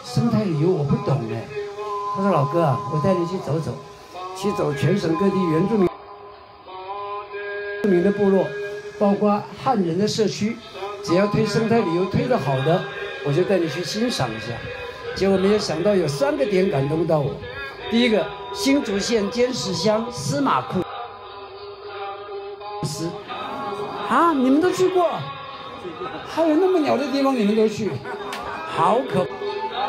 生态旅游我不懂哎。他说老哥啊，我带你去走走，去走全省各地原住民的部落，包括汉人的社区，只要推生态旅游推得好的，我就带你去欣赏一下。结果没有想到有3个点感动到我。第一个，新竹县尖石乡司马库斯，啊，你们都去过？还有那么鸟的地方你们都去，好可怕。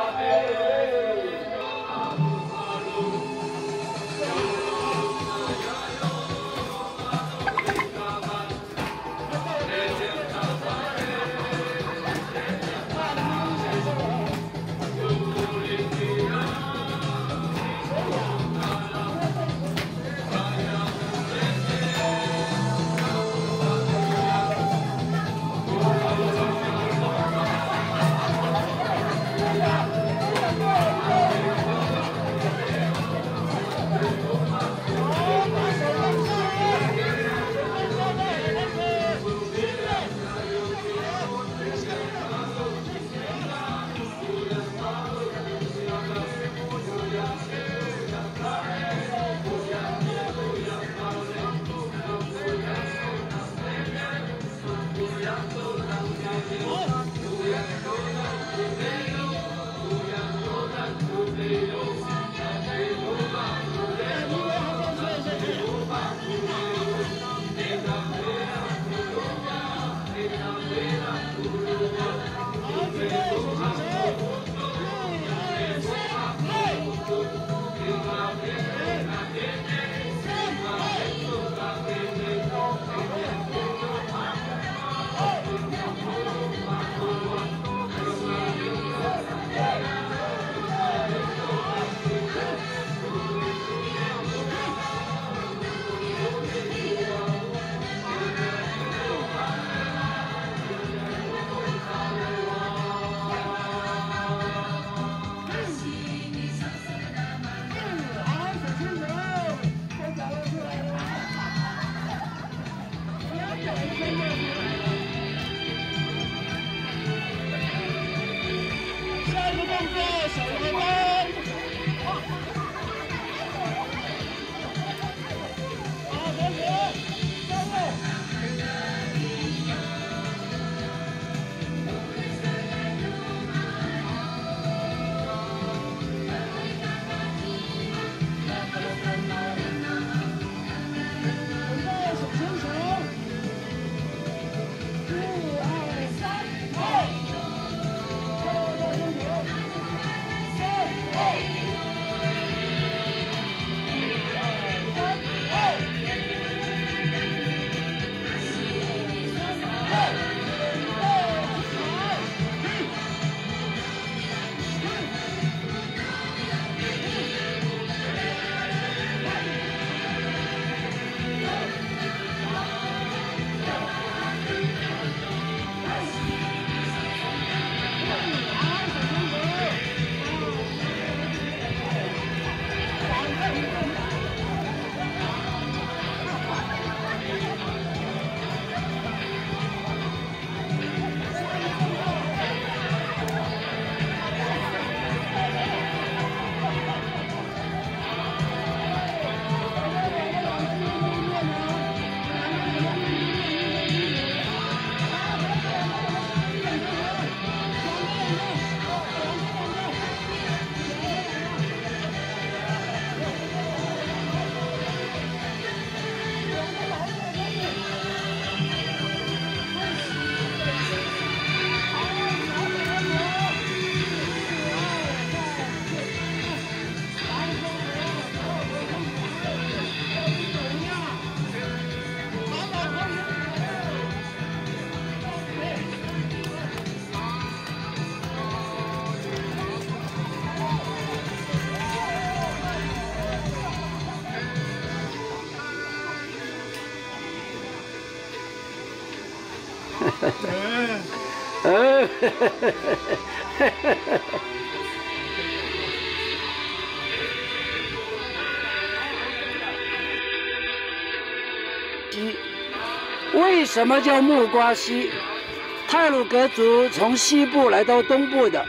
为什么叫木瓜溪？太鲁阁族从西部来到东部的，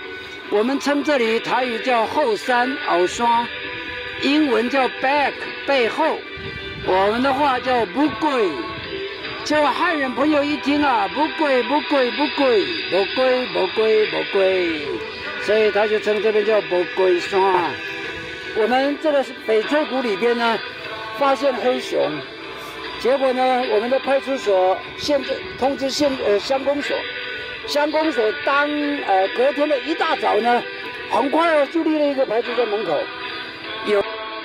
我们称这里台语叫后山鳌山，英文叫 back 背后，我们的话叫不贵。结果汉人朋友一听啊，不贵不贵不贵不贵不贵不贵，所以他就称这边叫不贵山。我们这个翡翠谷里边呢，发现黑熊，结果呢，我们的派出所通知乡公所。乡公所隔天的一大早呢，很快就立了一个牌子在门口，有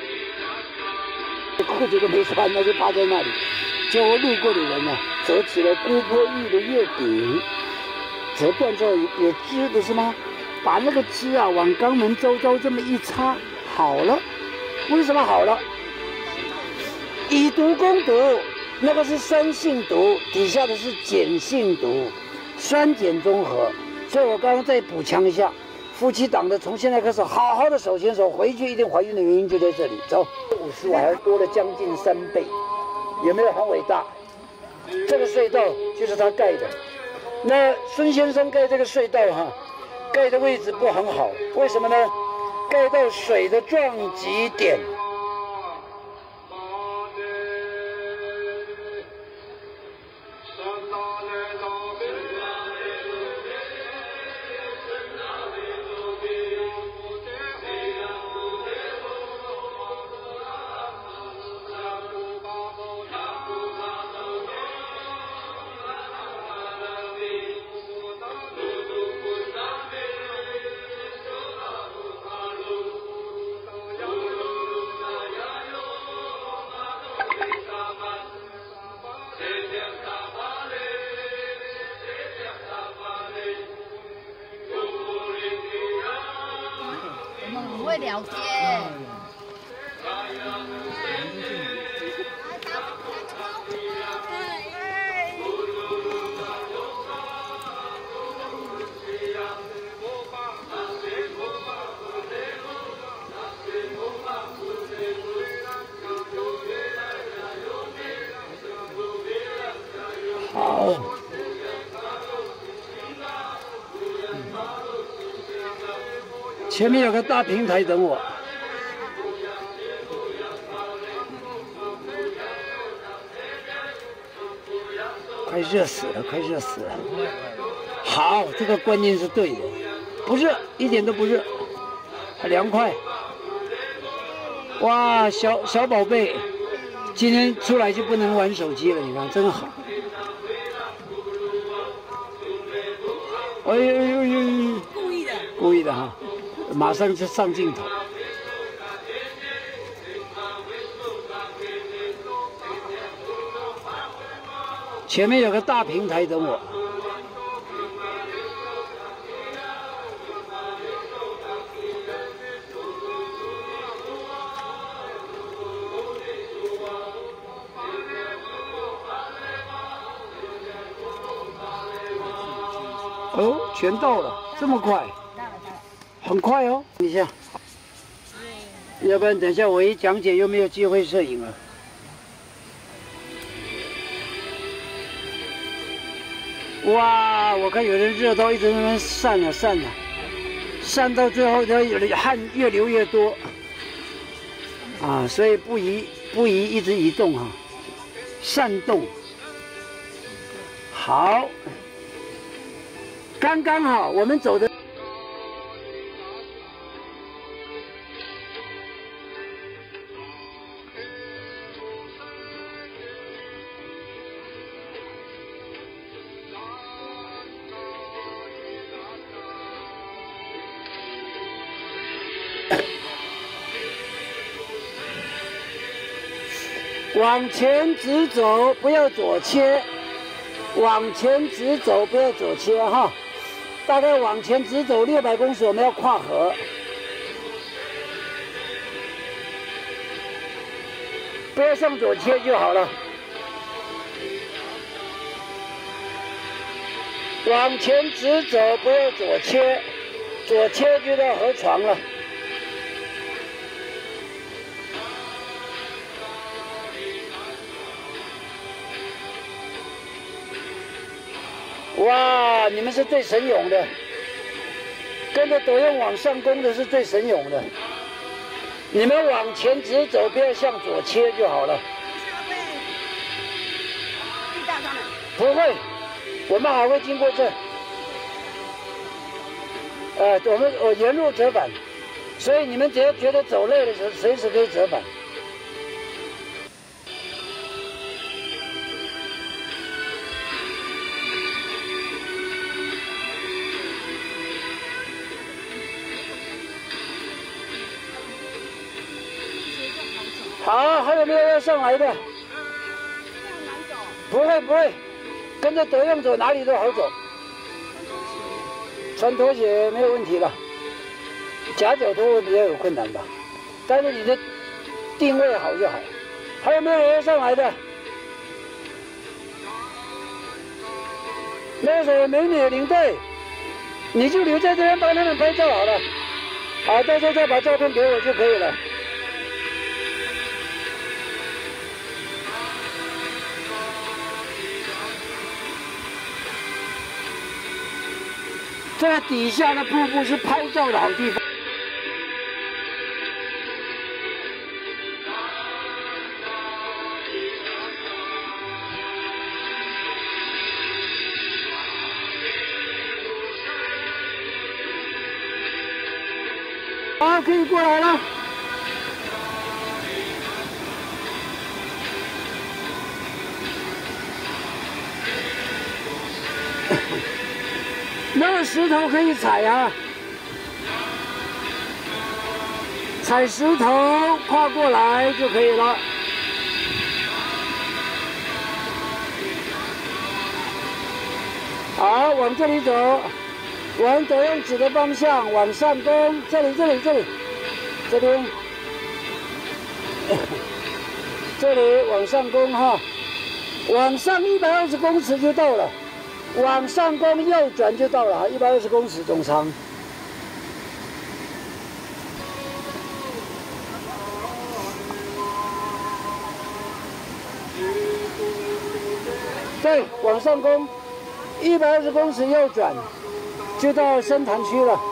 裤子都没穿，那就趴在那里。结果路过的人呢，折起了姑婆玉的月饼，折断之后有汁不是吗？把那个汁啊往肛门周遭这么一擦，好了。为什么好了？以毒攻毒，那个是酸性毒，底下的是碱性毒。酸碱中和，所以我刚刚再补强一下，夫妻档的从现在开始好好的手牵手，回去一定怀孕的原因就在这里。走，50还多了将近3倍，有没有很伟大？这个隧道就是他盖的。那孙先生盖这个隧道盖的位置不很好，为什么呢？盖到水的撞击点。 很会聊天。 好。前面有个大平台等我。快热死了，快热死了。好，这个观念是对的，不热，一点都不热，还凉快。哇，小宝贝，今天出来就不能玩手机了，你看，真好。哎呦呦呦！故意的，故意的哈，马上就上镜头。前面有个大平台等我。哦，全到了，这么快？很快哦。等一下，要不然等一下我一讲解又没有机会摄影了。哇，我看有人热到一直在那边散到最后，他汗越流越多啊，所以不宜一直移动哈，散动。好，刚刚好，我们走的。往前直走，不要左切。往前直走，不要左切哈。大概往前直走600公尺，我们要跨河。不要向左切就好了。往前直走，不要左切，左切就到河床了。哇，你们是最神勇的。 跟着抖用往上攻的是最神勇的。你们往前直走，不要向左切就好了。不会，我们还会经过这。我沿路折返，所以你们只要觉得走累的时候，随时可以折返。好，还有没有要上来的？不会不会，跟着德用走，哪里都好走。穿拖鞋没有问题了，夹脚拖会比较有困难吧，但是你的定位好就好。还有没有人要上来的？那个美女领队，你就留在这边帮他们拍照好了。好，到时候再把照片给我就可以了。这底下的瀑布是拍照的好地方。好，可以过来了。那个石头可以踩啊，踩石头跨过来就可以了。好，往这里走，往德用指的方向往上攻，这里，这边，这里往上攻哈，往上120公尺就到了。往上攻右转就到了，120公尺总长。对，往上攻，120公尺右转，就到深潭区了。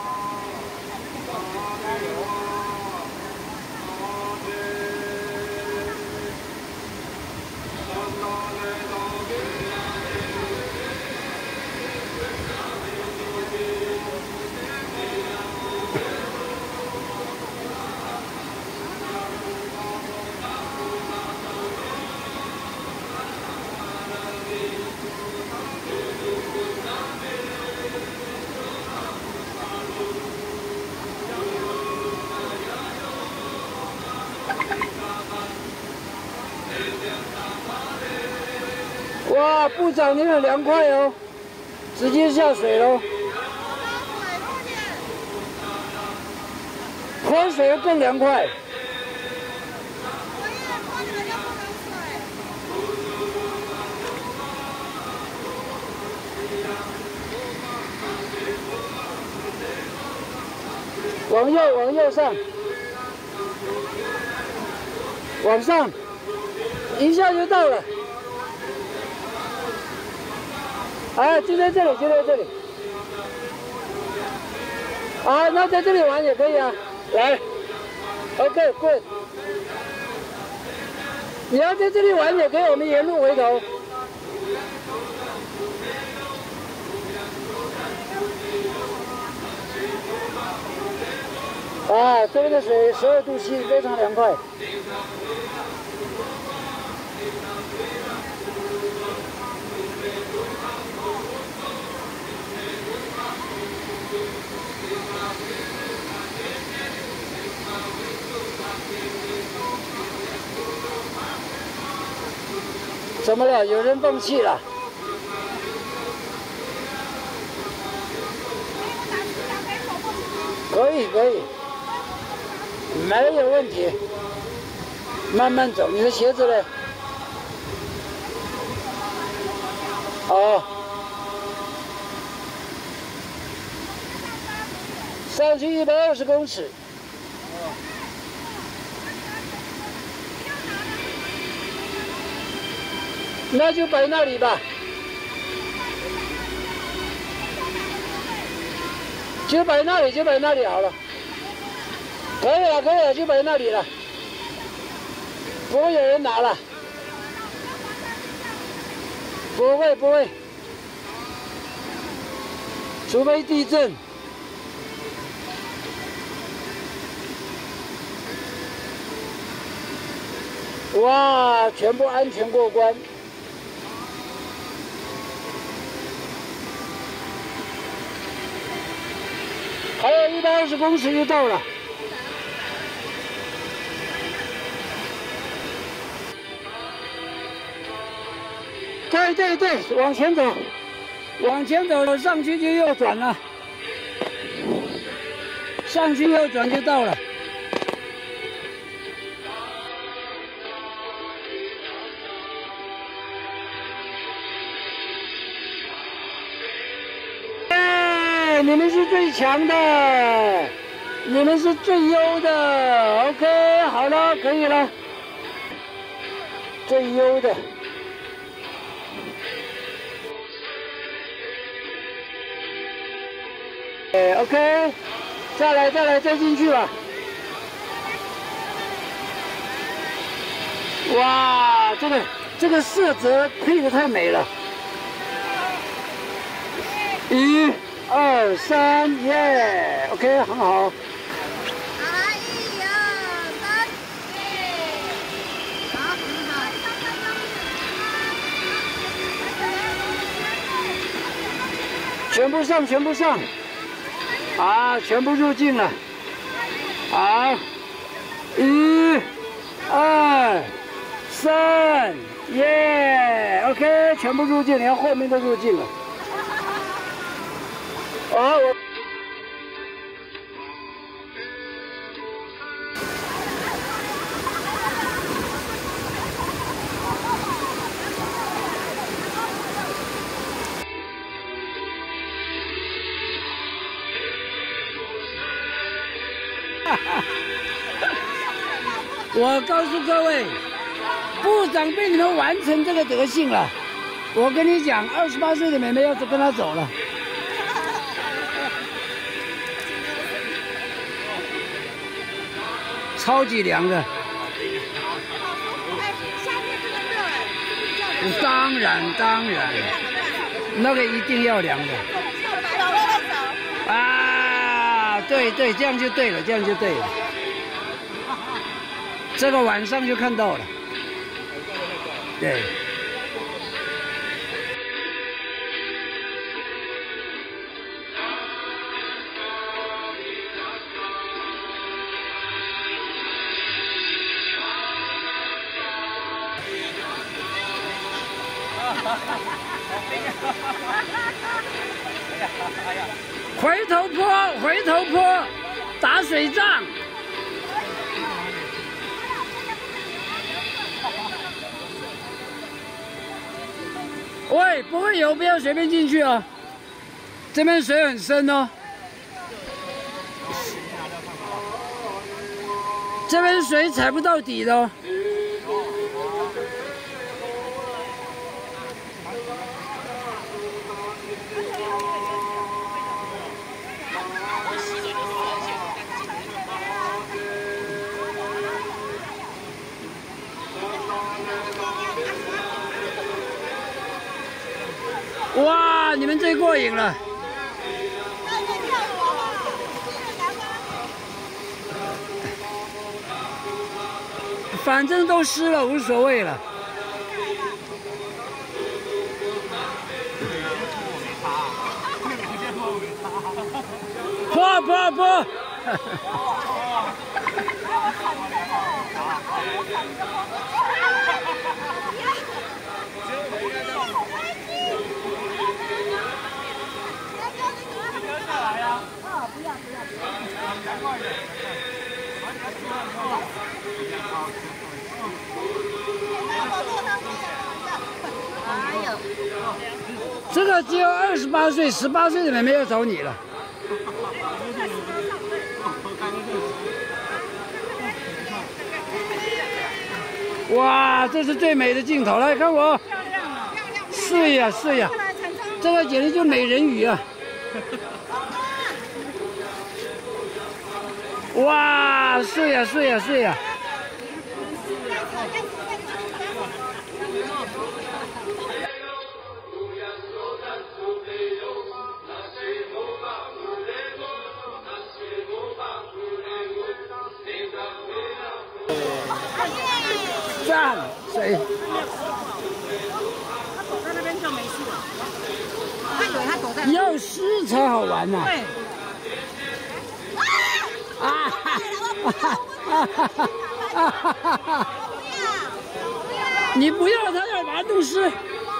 哇，部长你很凉快哦，直接下水喽。泼水更凉快。往右上，往上，一下就到了。哎，就在这里，就在这里。啊，那在这里玩也可以啊。来 ，OK， good。你要在这里玩也可以，我们沿路回头。啊，这边的水12度7，非常凉快。怎么了？有人放弃了？可以，可以，没有问题。慢慢走，你的鞋子呢？哦，上去120公尺。那就摆那里吧。 就摆那里，就摆那里好了。可以了，可以了，就摆那里了，不会有人拿了。不会，不会，除非地震。哇，全部安全过关。还有120公尺就到了。对对对，往前走，往前走，上去就右转了，上去右转就到了。你们是最强的，你们是最优的。OK， 好了，可以了。最优的。OK， 再来，再进去吧。哇，这个色泽配得太美了。1、2、3，耶 ！OK， 很好。全部上，全部上。啊，全部入境了。好，1、2、3，耶 ！OK， 全部入境，连后面都入境了。好，我告诉各位，部长被你们玩成这个德性了。我跟你讲，28岁的妹妹要跟他走了。超级凉的。当然，那个一定要凉的。啊，对，这样就对了，这样就对了。这个晚上就看到了。对。回头坡，打水仗。喂，不会游，不要随便进去哦。这边水很深哦。这边水踩不到底的哦。哇，你们最过瘾了！反正都湿了，无所谓了。泼！这个只有28岁、18岁的妹妹要找你了。哇，这是最美的镜头，来看我。是呀，这个简直就美人鱼啊！ 哇，睡呀睡呀睡呀！赞，谁？ 躲在那边就没事了。他以为他躲在。 要湿才好玩呐。 对。 啊！你不要，他要把它弄湿。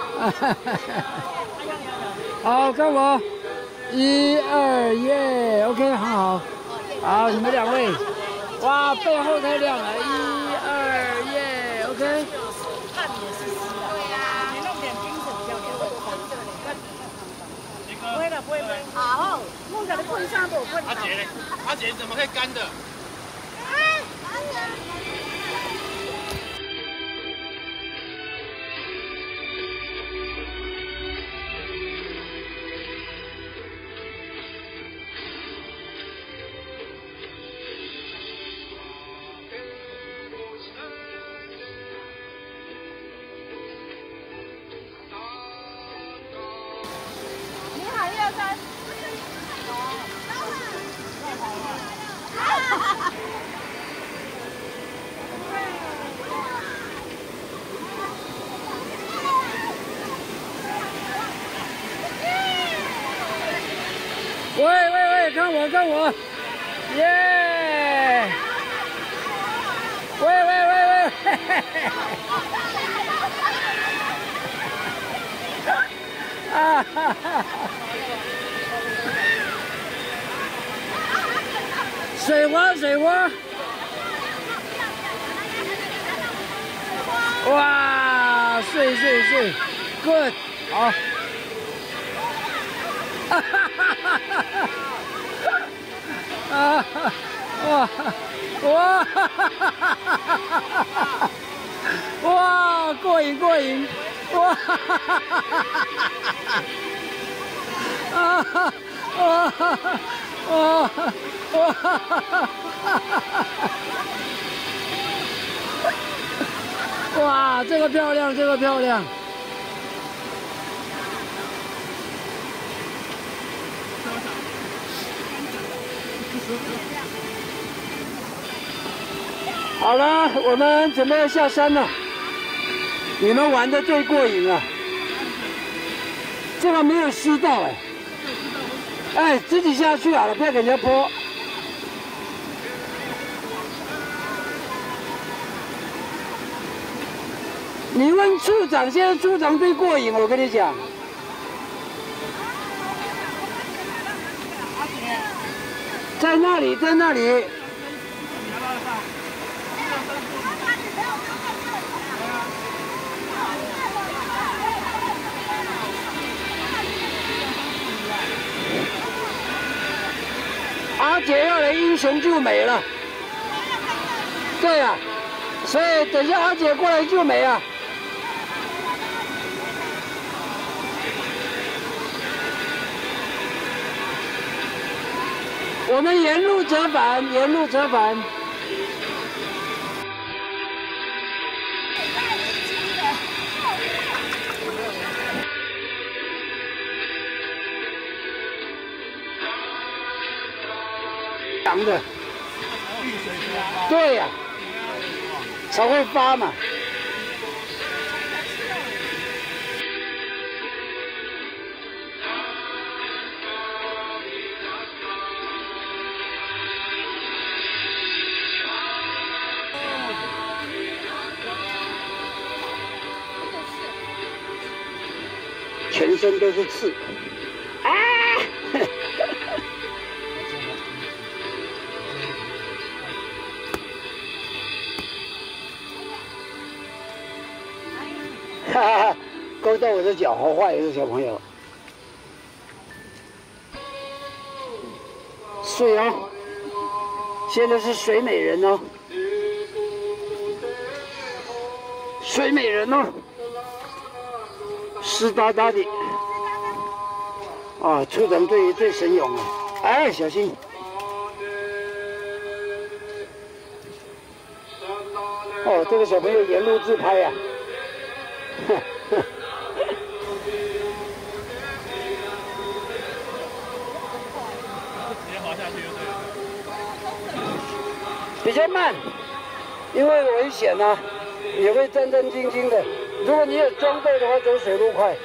好，看我，1、2，耶 ，OK， 很好。好，你们2位，哇，背后太亮了，1、2，耶 ，OK。 汗也是湿的。对呀。你弄点金粉胶给我看。不会的，不会的。好，弄在你棍上不？阿姐呢？阿姐怎么可以干的？你好，1、2、3。 喂喂喂，看我看我，耶！喂喂喂喂，嘿嘿嘿！啊哈哈！水花水花！哇，睡睡睡 ，good， 好。哈哈哈哈哈！啊！哇！哇！哇！过瘾过瘾！哇！啊！哇！哇！哇！哇！这个漂亮，这个漂亮。好了，我们准备要下山了。你们玩的最过瘾了，这个没有湿到哎，哎，自己下去好了，不要给人家泼。你问处长，现在处长最过瘾，我跟你讲。在那里，在那里。阿姐要来英雄救美了。对呀、啊，所以等一下阿姐过来救美啊。我们沿路折返，沿路折返。长的，对呀、啊，才会发嘛。全身都是刺，啊！哈哈，勾到我的脚，好坏这个小朋友。水哦，现在是水美人哦，水美人哦。湿哒哒的，啊，处长最神勇了，哎，小心！ 哦，这个小朋友沿路自拍呀、啊。 直接滑下去就对了。 比较慢，因为危险啊，也会战战兢兢的。如果你有装备的话，走水路快。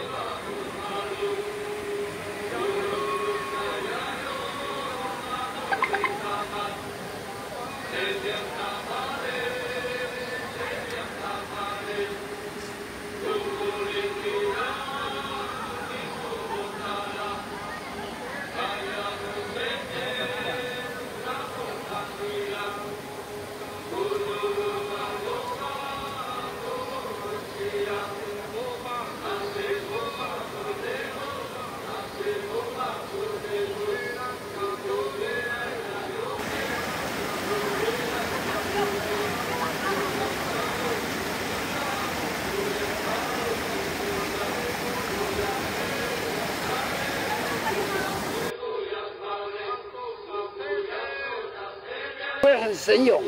会很神勇。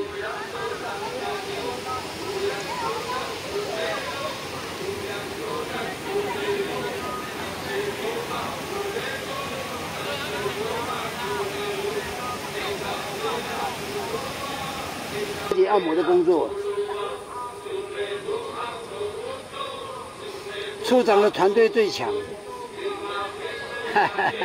按摩的工作，处长的团队最强。哈哈哈。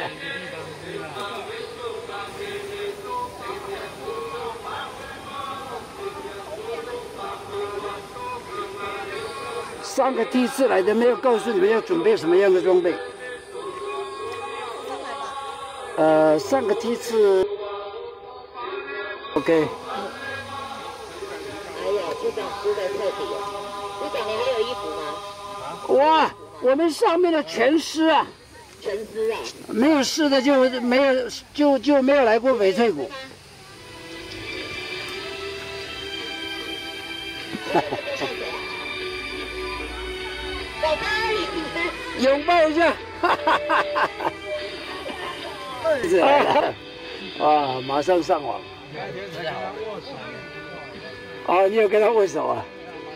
上个梯次来的没有告诉你们要准备什么样的装备。上个梯次 ，OK。 哎呀，处长实在太体了。处长，你还有衣服吗？ 哇，我们上面的全湿啊。 全湿啊。 没有湿的就没有就没有来过翡翠谷。拥抱一下，哈哈哈哈！啊，马上上网。啊，你有跟他握手啊？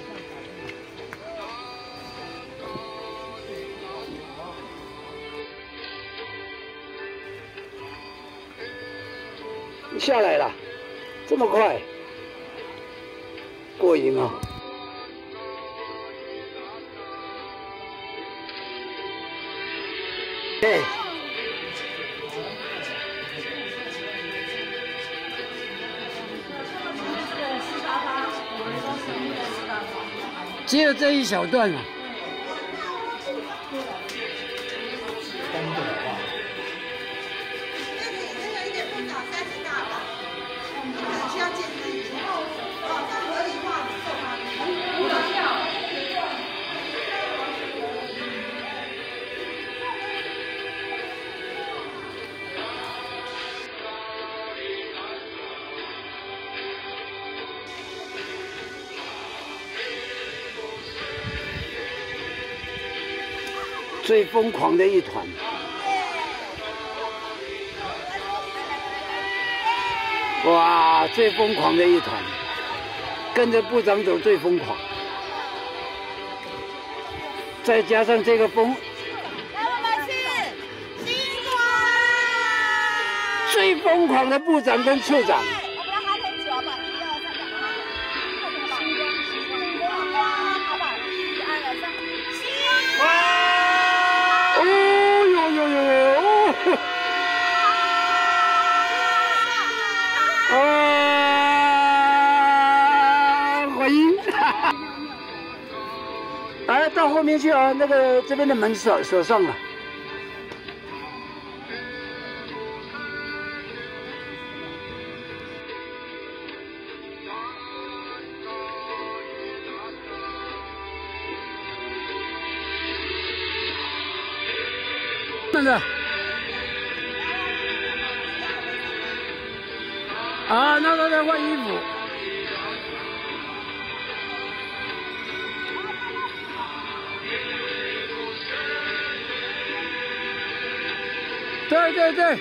下来了，这么快，过瘾啊！对。只有这一小段啊。最疯狂的一团，哇！最疯狂的一团，跟着部长走最疯狂，再加上这个风， 来，我们是星光， 最疯狂的部长跟处长。 我们来哈头酒吧，1、2、3，星光，好吧，1、2、3，星光。 哦呦呦呦呦！欢迎！来到后面去啊，那个这边的门锁上了。慢着。啊，那他在换衣服。对对对。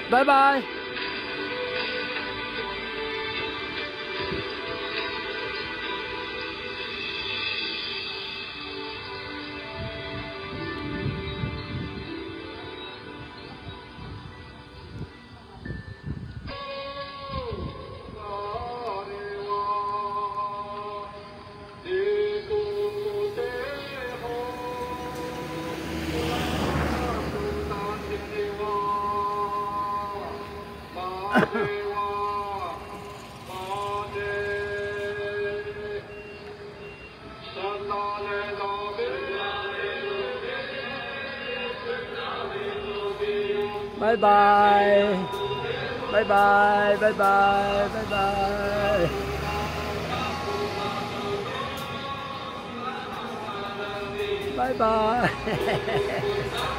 拜拜。拜拜，拜拜，拜拜，拜拜。拜拜。